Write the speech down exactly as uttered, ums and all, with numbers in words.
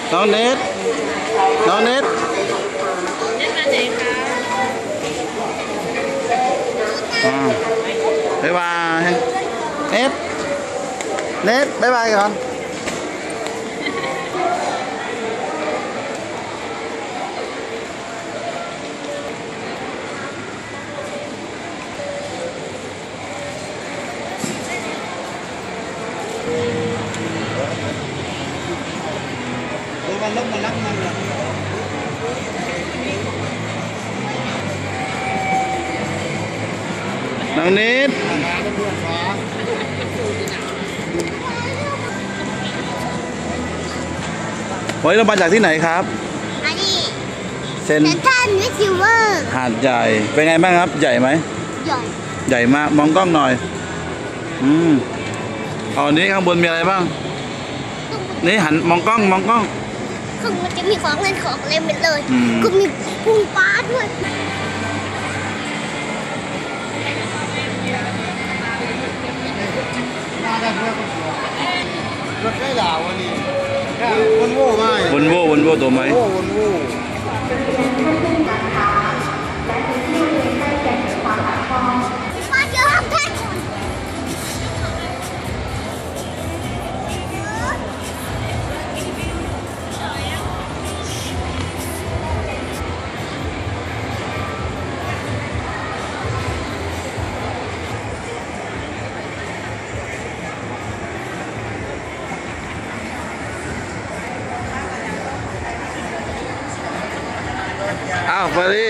น้องเนทน้องเนทเล่นมาไหนคะอ่าบ๊ายบายเนทเนทบ๊ายบายก่อนมันลบมันรักมันเลยน้องนิดวันนี้เรามาจากที่ไหนครับอันนี้เซนทรัลวิทิเวอร์หาดใหญ่เป็นไงบ้างครับใหญ่ไหมใหญ่ใหญ่มากมองกล้องหน่อยอืมตอนนี้ข้างบนมีอะไรบ้างนี่หันมองกล้องมองกล้องคือมันจะมีของเล่นของเล่นไปเลยก็มีพุงปลาด้วยรถได้หลาวันนี้วนโว่ไหมวนโว่วนโว่ตัวไหมวนโว่ปลาเยอะแท้อ้าวฟารี